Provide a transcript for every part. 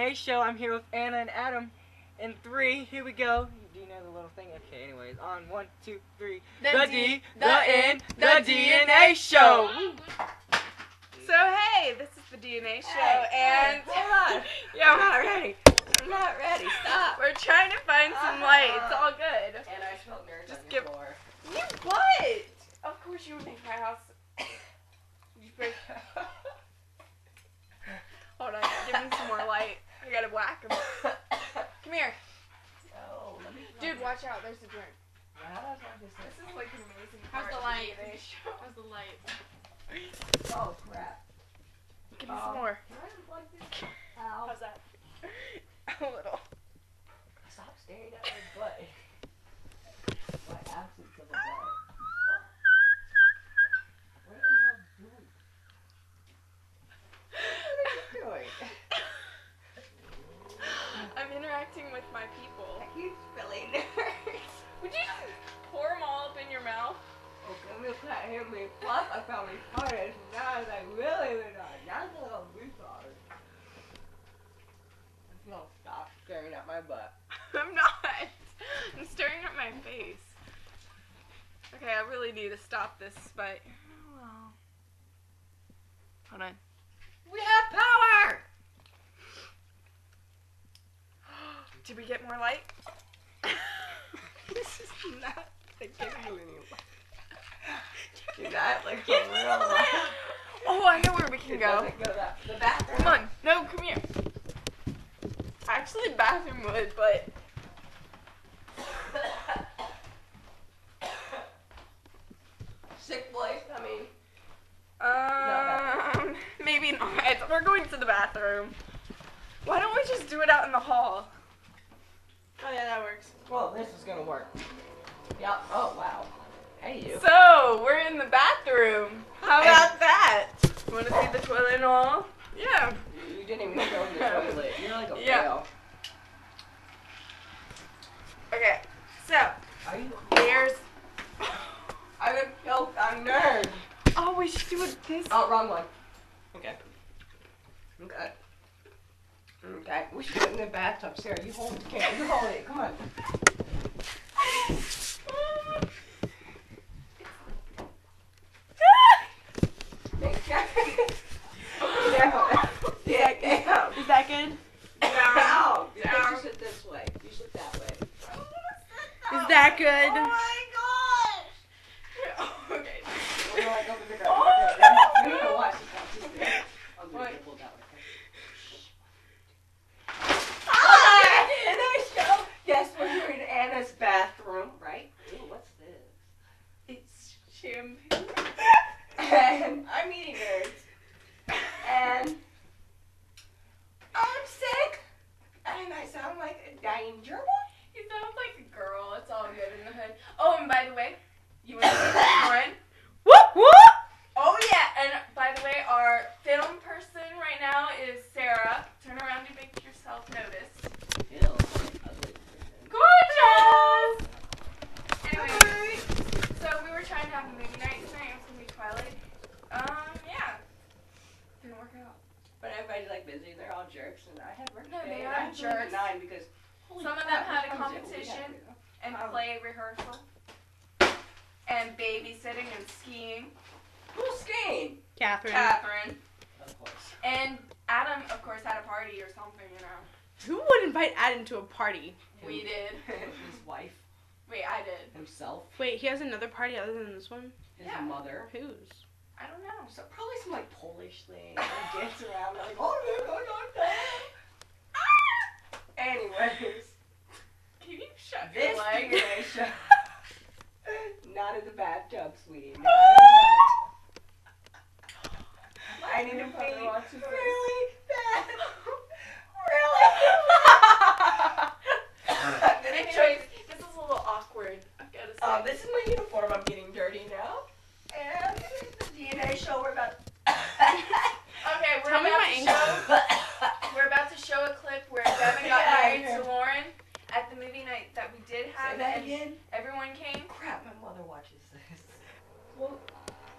DnA show. I'm here with Anna and Adam. In 3, here we go. Do you know the little thing? Okay, anyways, on 1, 2, 3. The D, the N, the DnA show. So hey, this is the DnA show, and hold on. Yeah, I'm not ready. I'm not ready. Stop. we're trying to find some light. It's all good. And I smelled nerds Just on give- the floor. You what? Of course you would make my house. You break. Hold on, give me some more light. I gotta whack him. Come here. No, let me. Dude, watch out. There's a drink. This Is like an amazing How's part the of light? DnA show. How's the light? Oh crap. Give me some more. Can I unplug this? Ow. How's that? A little. Stop staring at my butt. My absence of a butt. What are you doing? What are you doing? I'm interacting with my people. I keep spilling nerds. Would you just pour them all up in your mouth? Okay, we can't hear me. Plus, I found me farted. Now I was like, really? They're not. Now it's a little retard. No, stop staring at my butt. I'm not. I'm staring at my face. Okay, I really need to stop this, but oh well. Hold on. We have power! Did we get more light? This is not giving you any light. Do that like for real life. Oh, I know where we can It go. doesn't go that. The bathroom. Come on. No, come here. Actually, bathroom would, but Sick place. I mean. maybe not. We're going to the bathroom. Why don't we just do it out in the hall? Oh yeah, that works. Well, this is gonna work. Yep. Oh wow. Hey you. So, we're in the bathroom. How about that? You want to see the toilet and all? Yeah. You didn't even go in the toilet. You're like a Yeah. whale. Okay, so, Are you? here's... I'm a nerd. Oh, we should do it this... Oh, wrong one. Okay. Okay. Okay. We should do it in the bathtub. Sarah, you hold the can. You hold it. Come on. Yeah, down. Is that good? Down. You Down. should sit this way. You sit that way. Is that good? Oh my gosh! Okay. We're gonna like open the door. Okay, we're gonna watch this. I'll do it. Pull that way. Hi! DnA show. Yes, we're here in Anna's bathroom, right? Ooh, what's this? It's shampoo. And I'm eating nerds. And I'm sick. And I sound like a dying gerbil. You sound like a girl. It's all good in the hood. Oh, and by the way, you want to see this one? Whoop whoop! Oh yeah, and by the way, our film person right now is Sarah. Turn around to make yourself noticed. Gorgeous! Anyway, so we were trying to have a movie night tonight. It was gonna be Twilight. Yeah. Didn't work out. But everybody's like busy. They're all jerks, and I had work No, today. they and aren't I flew at jerks. 9 because Some of them had a competition and play rehearsal and babysitting and skiing. Who's skiing? Catherine. Catherine. Of course. And Adam, of course, had a party or something, you know. Who would invite Adam to a party? We did. His wife, Wait, I did. himself, Wait, he has another party other than this one? his Yeah. mother. Whose? I don't know. So probably some like Polish thing. They dance around like, oh no, no, no, no. Anyways, Can you shut this your leg? DnA show. Not in the bathtub, sweetie. Not in the bathtub. I need to pee really bad. Really? Anyways, this is a little awkward. I've got to say. This is my uniform. I'm getting dirty now. And this is the DnA show. We're about. Okay, Tell me my angle. We're about to show a clip where Devin got married to Lauren at the movie night that we did have. Say that and again. Everyone came. Crap, my mother watches this. Well,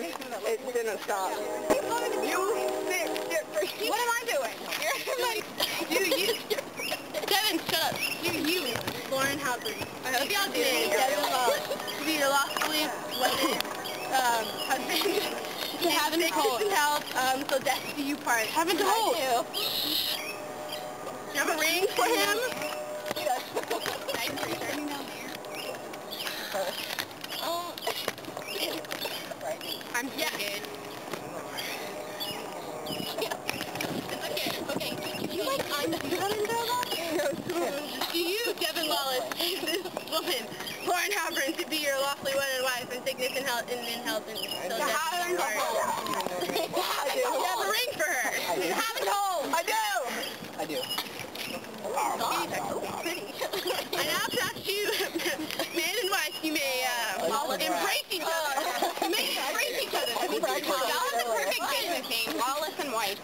It didn't stop. You sick. What am I doing? You. Devin, shut up. You. Lauren Halpern. I hope y'all do it. Devin Wallace. To be your lawfully wedded husband. To heaven to hold. So death do you part. Heaven to hold. You have a ring for him? Yes. I'm good. Okay. I'm Do you, Devin Wallace, this woman, Lauren Halpern, to be your lawfully wedded wife in sickness and health and in health and so death do you part? You have a ring for her. You haven't told. I do. I now ask you, man and wife, you may embrace each other. You may embrace each other. Y'all have the perfect business name, Wallace and wife.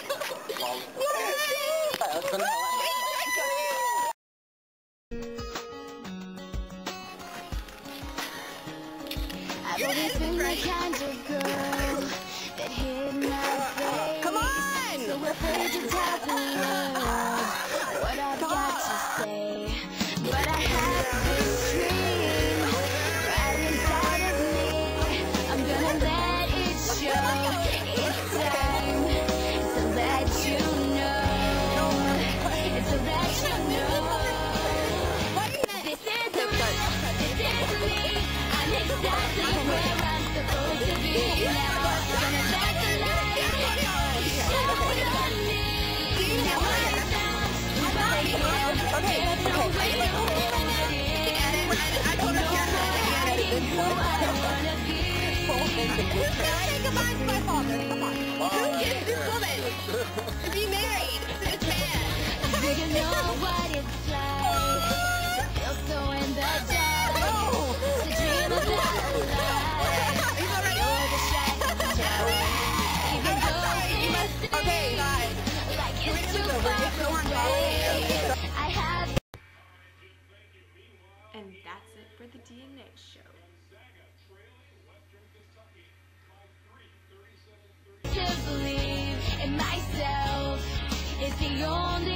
I've always been the kind of girl that hid my face. Come on! So afraid to tell the world what I've got to say. But I have this dream right inside of me. I'm gonna let it show. It's time to let you know. So that you know. This is me. I'm exactly where I'm supposed to be now. Gonna let the light shine on me. Now I found nobody else. There's no way to hold me. Nobody who I wanna be. Say goodbye to my father. Come on. Who is this woman to be married to this man? Do you know what it's like to feel so in the dark? To dream about life. You're the shining star. Even though it's like it's too far away. I have. And that's it for the DnA show. To believe in myself is the only